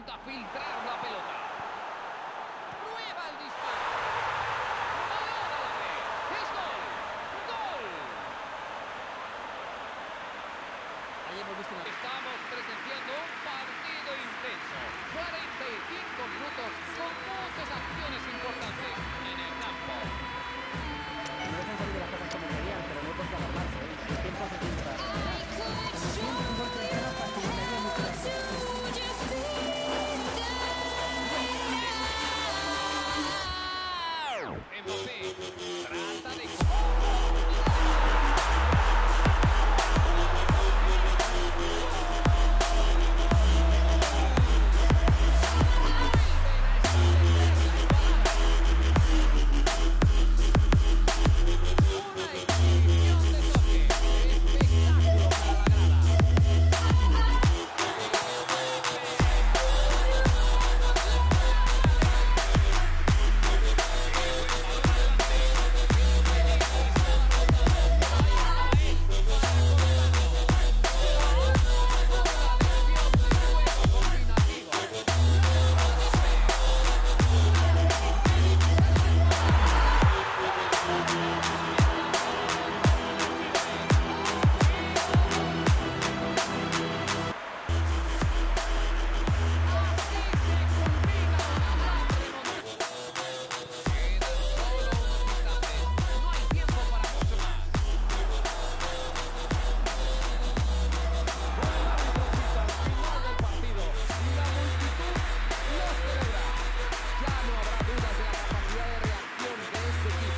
Intenta filtrar la pelota. Prueba el disparo. ¡Ahora la ve! ¡Es gol! ¡Gol! Ahí hemos visto una... Estamos presenciando un partido intenso. 45 minutos con muchas acciones importantes en el campo. No dejan salir de las cosas como querían, pero no hay por qué alarmarse. El tiempo se tiene para recuperar. Como siempre, un gol temprano facilitaría mucho las cosas. Mbappé trata de...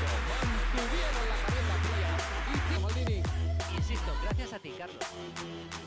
Insisto, gracias a ti, Carlos.